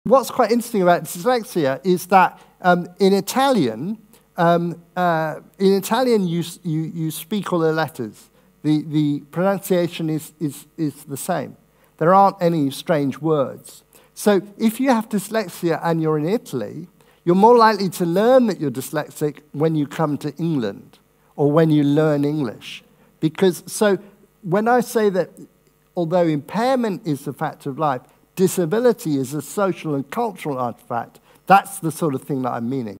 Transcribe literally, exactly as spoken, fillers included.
what's quite interesting about dyslexia is that um, in Italian, um, uh, in Italian you, you, you speak all the letters. The, the pronunciation is, is, is the same. There aren't any strange words. So if you have dyslexia and you're in Italy, you're more likely to learn that you're dyslexic when you come to England or when you learn English. Because, so when I say that although impairment is a fact of life, disability is a social and cultural artifact, that's the sort of thing that I'm meaning.